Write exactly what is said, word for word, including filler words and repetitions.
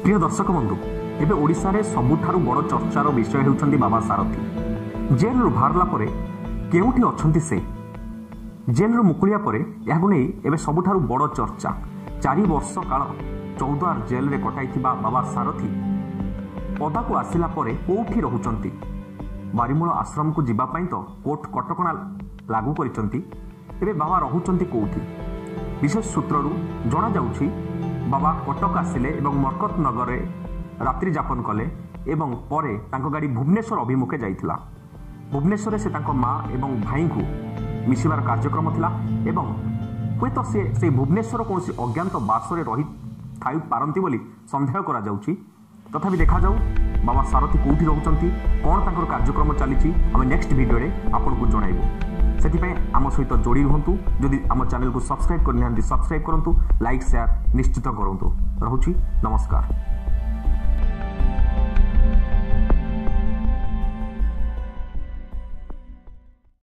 प्रिय दर्शक बंधु एबे ओडिशा रे सबुठारु बड़ चर्चार विषय हेउछन्ती बाबा सारथी। जेल रु बाहरला परे केउठी अछन्ती से जेल रु मुकुलिया परे यागु नै एबे सबुठारु बड़ चर्चा चारि वर्ष काल चौद्वार जेल रे कटाइथिबा बाबा सारथी पदा को आसिला परे कोठी रहुचन्ती। बारिमूल आश्रम को जिबा पई तो कोर्ट कटकणा लागू करिसंती। एबे बाबा रहुचन्ती कोठी विशेष सूत्ररू जणा जाउछि बाबा कटक आसिले एवं मरकत नगर रात्रि जापन कले एवं परे तांको गाड़ी भुवनेश्वर अभिमुखे जाइथिला। भुवनेश्वर से तांको माँ एवं भाई को मिसिबार कार्यक्रम थिला एवं हुए तो से से भुवनेश्वर कोनसी अज्ञात बासरे रही थाई पारंती बोली संदेह करा जाउछि। तथापि देखा जाऊ बाबा सारथी कोठी रहउचंती कोन तांकर कार्यक्रम चलीछि हम नेक्स्ट वीडियो रे आपन को जणाइबो। सेतिपय आम सहित जोड़ी रुहंतु। जदि आम चैनल को सब्सक्राइब करनिहांती सब्सक्राइब करंतु, लाइक शेयर निश्चित करंतु। रहुछि नमस्कार।